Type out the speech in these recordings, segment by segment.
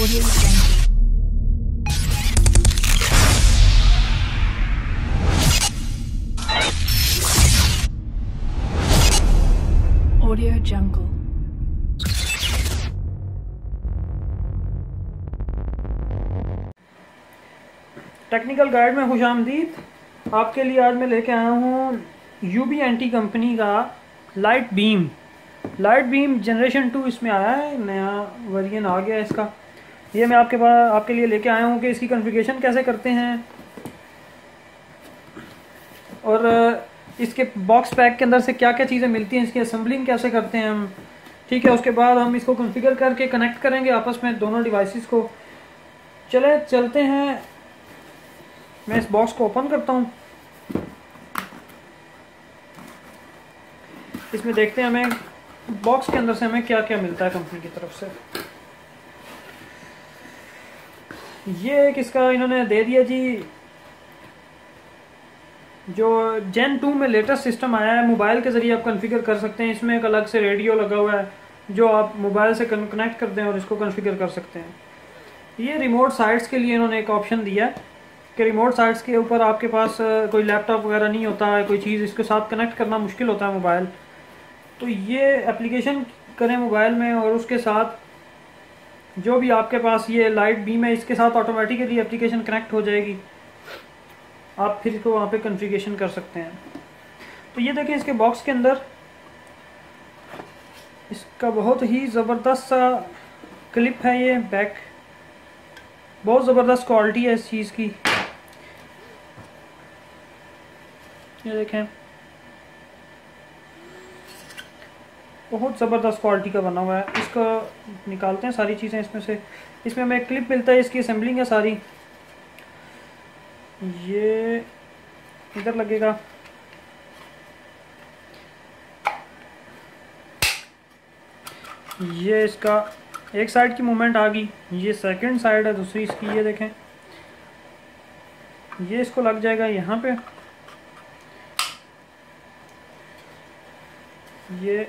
Audio Jungle. Audio Jungle. Technical guide में खुशामदीद। आपके लिए आज मैं लेके आया हूँ UB&T कंपनी का लाइट बीम जनरेशन 2 इसमें आया है, नया वर्जन आ गया है इसका। ये मैं आपके लिए लेके आया हूँ कि इसकी कॉन्फ़िगरेशन कैसे करते हैं और इसके बॉक्स पैक के अंदर से क्या क्या चीज़ें मिलती हैं, इसकी असेंबलिंग कैसे करते हैं हम। ठीक है, उसके बाद हम इसको कॉन्फ़िगर करके कनेक्ट करेंगे आपस में दोनों डिवाइसेस को। चलते हैं, मैं इस बॉक्स को ओपन करता हूँ। इसमें देखते हैं हमें बॉक्स के अंदर से हमें क्या क्या मिलता है कंपनी की तरफ से। ये एक इसका इन्होंने दे दिया जी, जो Gen 2 में लेटेस्ट सिस्टम आया है, मोबाइल के ज़रिए आप कॉन्फ़िगर कर सकते हैं। इसमें एक अलग से रेडियो लगा हुआ है जो आप मोबाइल से कनेक्ट करते हैं और इसको कॉन्फ़िगर कर सकते हैं। ये रिमोट साइट्स के लिए इन्होंने एक ऑप्शन दिया है कि रिमोट साइट्स के ऊपर आपके पास कोई लैपटॉप वगैरह नहीं होता है, कोई चीज़ इसके साथ कनेक्ट करना मुश्किल होता है मोबाइल, तो ये एप्लीकेशन करें मोबाइल में और उसके साथ जो भी आपके पास ये लाइट बीम है इसके साथ ऑटोमेटिकली एप्लीकेशन कनेक्ट हो जाएगी। आप फिर इसको वहाँ पे कॉन्फ़िगरेशन कर सकते हैं। तो ये देखें, इसके बॉक्स के अंदर इसका बहुत ही ज़बरदस्त सा क्लिप है। ये बैक बहुत ज़बरदस्त क्वालिटी है इस चीज़ की। ये देखें, बहुत ज़बरदस्त क्वालिटी का बना हुआ है। इसको निकालते हैं सारी चीज़ें इसमें से। इसमें हमें क्लिप मिलता है, इसकी असेंबलिंग है सारी। ये इधर लगेगा, ये इसका एक साइड की मूवमेंट आ गई, ये सेकंड साइड है दूसरी इसकी। ये देखें, ये इसको लग जाएगा यहाँ पे। ये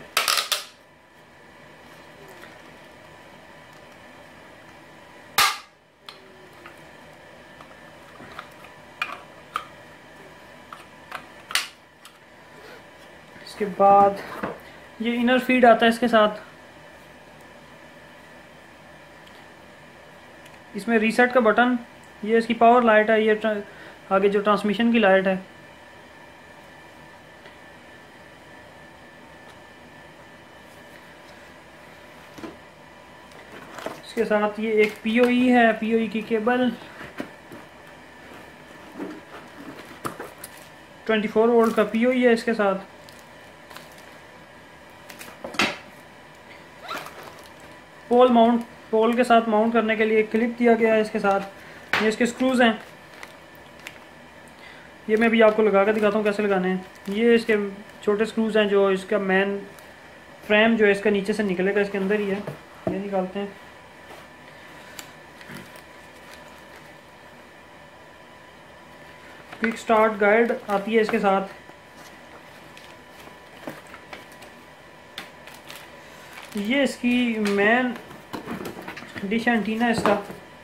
इसके बाद ये इनर फीड आता है इसके साथ। इसमें रीसेट का बटन, ये इसकी पावर लाइट है, ये आगे जो ट्रांसमिशन की लाइट है। इसके साथ ये एक PoE है, PoE की केबल 24 वोल्ट का PoE है इसके साथ। पोल के साथ माउंट करने के लिए एक क्लिप दिया गया है इसके साथ। ये इसके स्क्रूज हैं, ये मैं भी आपको लगा कर दिखाता हूँ कैसे लगाने हैं। ये इसके छोटे स्क्रूज हैं जो इसका मेन फ्रेम जो है इसका नीचे से निकलेगा, इसके अंदर ही है। ये निकालते हैं। क्विक स्टार्ट गाइड आती है इसके साथ। ये इसकी मेन डिश एंटीना इसका।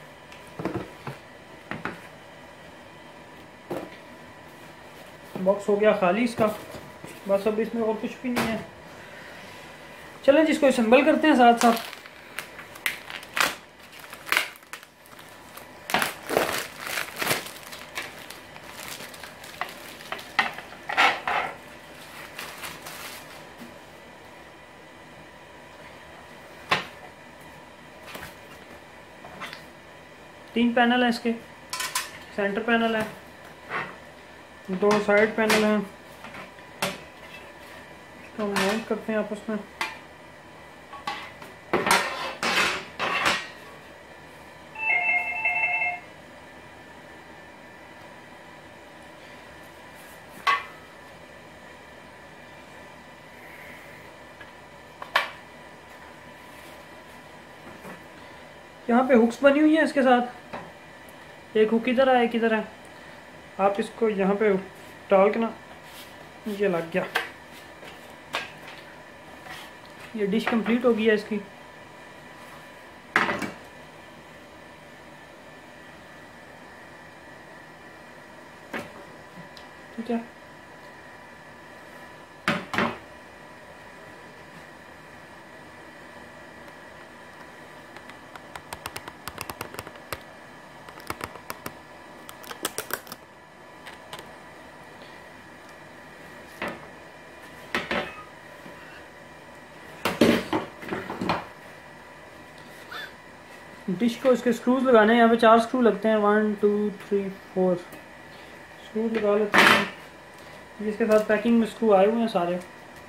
बॉक्स हो गया खाली इसका, बस अब इसमें और कुछ भी नहीं है। चलें जिसको असेंबल करते हैं साथ साथ। तीन पैनल है इसके, सेंटर पैनल है, दो साइड पैनल हैं। इसको माउंट करते हैं आपस में। यहाँ पे हुक्स बनी हुई है इसके साथ, एक हुक इधर है एक इधर है। आप इसको यहाँ पे डाल के ना, ये लग गया। ये डिश कंप्लीट हो गई है इसकी। ठीक है। डिश को इसके स्क्रूज लगाने हैं। यहाँ पे 4 स्क्रू लगते हैं, 1 2 3 4 स्क्रू लगा लेते हैं। जिसके साथ पैकिंग में स्क्रू आए हुए हैं सारे।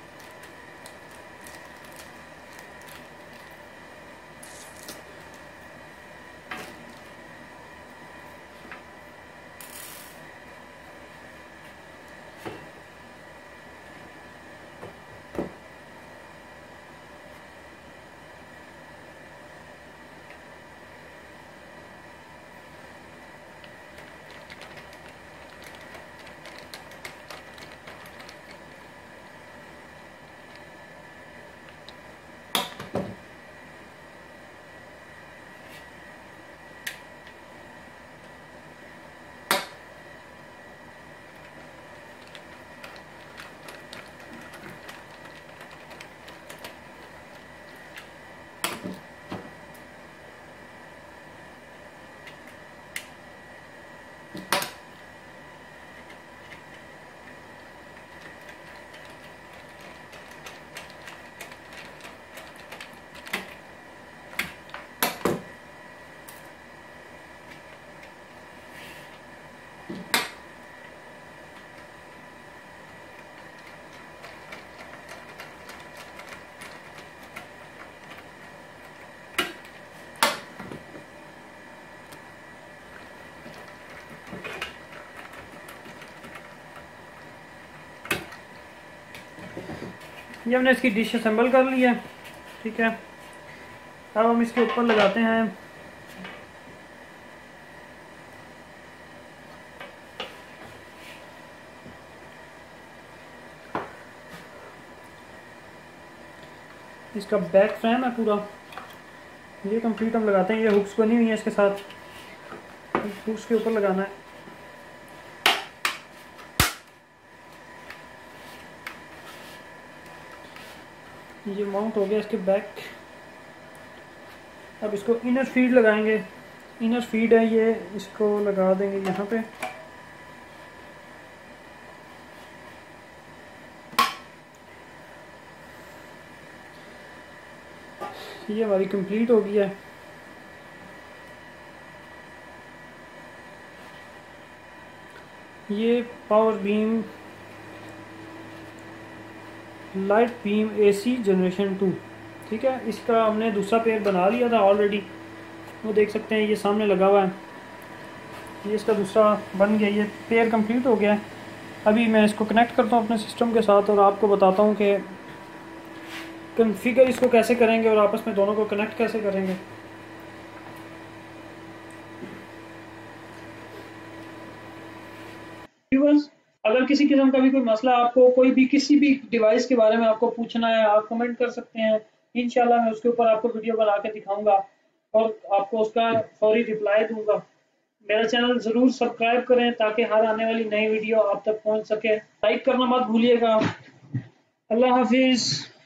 ये हमने इसकी डिश असेंबल कर ली है। ठीक है, अब हम इसके ऊपर लगाते हैं इसका बैक फ्रेम है पूरा, ये कंप्लीट हम लगाते हैं। ये हुक्स बनी हुई है इसके साथ, हुक्स के ऊपर लगाना है। ये माउंट हो गया इसके बैक। अब इसको इनर फीड लगाएंगे। इनर फीड है ये, इसको लगा देंगे यहाँ पे। ये हमारी कंप्लीट हो गई है। ये power beam light beam AC generation 2। ठीक है, इसका हमने दूसरा पेयर बना लिया था ऑलरेडी, वो देख सकते हैं ये सामने लगा हुआ है। ये इसका दूसरा बन गया, ये पेयर कंप्लीट हो गया है। अभी मैं इसको कनेक्ट करता हूँ अपने सिस्टम के साथ और आपको बताता हूँ कि कॉन्फ़िगर इसको कैसे करेंगे और आपस में दोनों को कनेक्ट कैसे करेंगे। अगर किसी किस्म का भी कोई मसला आपको कोई भी किसी भी डिवाइस के बारे में आपको पूछना है, आप कमेंट कर सकते हैं। इंशाल्लाह मैं उसके ऊपर आपको वीडियो बना के दिखाऊंगा और आपको उसका फौरी रिप्लाई दूंगा। मेरा चैनल ज़रूर सब्सक्राइब करें ताकि हर आने वाली नई वीडियो आप तक पहुंच सके। लाइक करना मत भूलिएगा। अल्लाह हाफिज़।